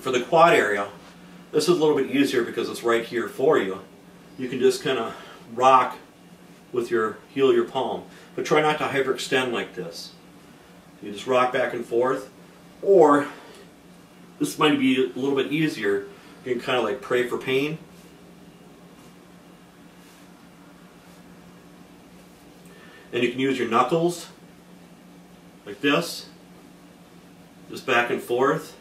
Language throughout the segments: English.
For the quad area, this is a little bit easier because it's right here for you. You can just kind of rock with your heel of your palm, but try not to hyperextend like this. You just rock back and forth, or this might be a little bit easier. You can kind of like pray for pain. And you can use your knuckles like this, just back and forth.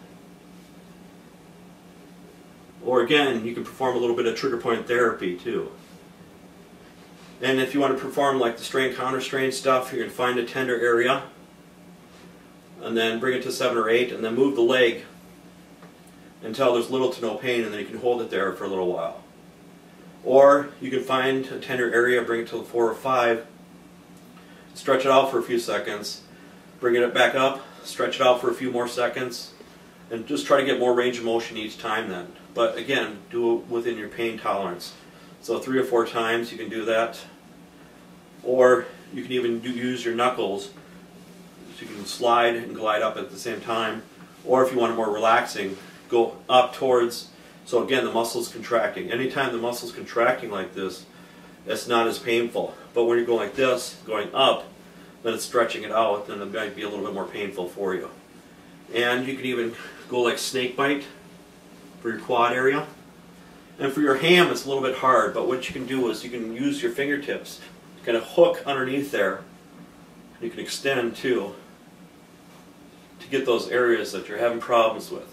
Or again, you can perform a little bit of trigger point therapy too. And if you want to perform like the strain counter strain stuff, you can find a tender area and then bring it to 7 or 8 and then move the leg until there's little to no pain, and then you can hold it there for a little while. Or you can find a tender area, bring it to 4 or 5, stretch it out for a few seconds, bring it back up, stretch it out for a few more seconds, and just try to get more range of motion each time then. But again, do it within your pain tolerance. So 3 or 4 times you can do that. Or you can even use your knuckles, so you can slide and glide up at the same time. Or if you want it more relaxing, go up towards, so again the muscle's contracting. Anytime the muscle's contracting like this, it's not as painful. But when you're going like this, going up, then it's stretching it out, then it might be a little bit more painful for you. And you can even go like snake bite for your quad area. And for your ham, it's a little bit hard, but what you can do is you can use your fingertips to kind of hook underneath there. You can extend too, to get those areas that you're having problems with.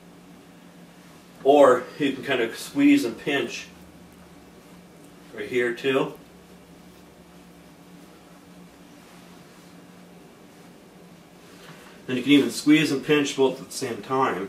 Or you can kind of squeeze and pinch right here too. And you can even squeeze and pinch both at the same time.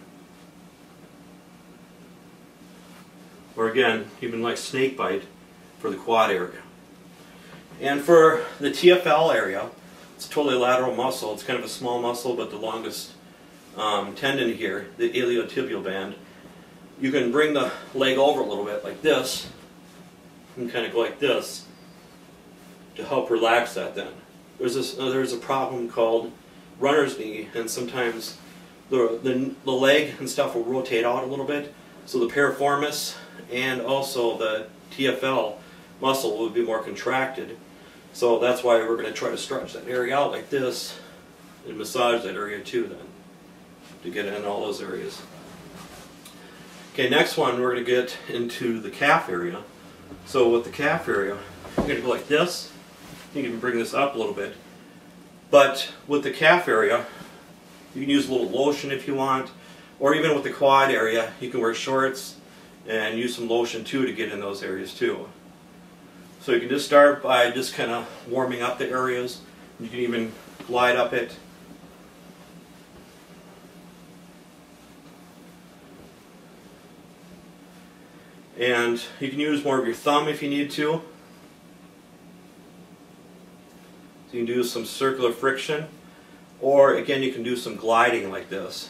Or again, even like snake bite for the quad area. And for the TFL area, it's totally lateral muscle. It's kind of a small muscle, but the longest tendon here, the iliotibial band. You can bring the leg over a little bit like this, and kind of go like this to help relax that then. There's a problem called runner's knee, and sometimes the leg and stuff will rotate out a little bit, so the piriformis and also the TFL muscle will be more contracted. So that's why we're going to try to stretch that area out like this and massage that area too then, to get in all those areas. Okay, next one we're going to get into the calf area. So with the calf area, you're going to go like this. You can bring this up a little bit. But with the calf area, you can use a little lotion if you want, or even with the quad area, you can wear shorts and use some lotion too to get in those areas too. So you can just start by just kind of warming up the areas. You can even glide up it. And you can use more of your thumb if you need to. So you can do some circular friction, or again you can do some gliding like this.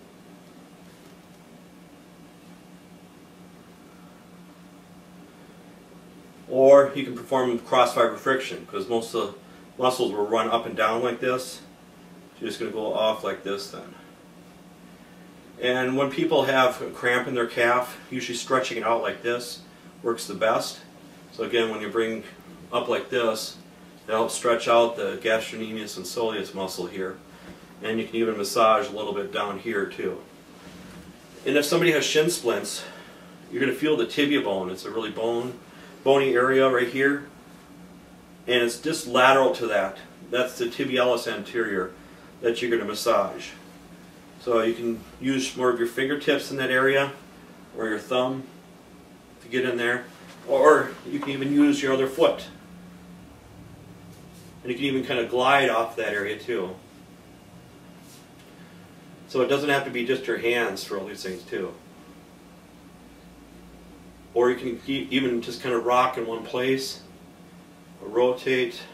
Or you can perform cross fiber friction, because most of the muscles will run up and down like this. So you're just going to go off like this then. And when people have a cramp in their calf, usually stretching it out like this works the best. So again, when you bring up like this, it helps stretch out the gastrocnemius and soleus muscle here. And you can even massage a little bit down here too. And if somebody has shin splints, you're going to feel the tibia bone. It's a really bony area right here. And it's just lateral to that. That's the tibialis anterior that you're going to massage. So you can use more of your fingertips in that area, or your thumb to get in there. Or you can even use your other foot. And you can even kind of glide off that area too. So it doesn't have to be just your hands for all these things too. Or you can even just kind of rock in one place, or rotate.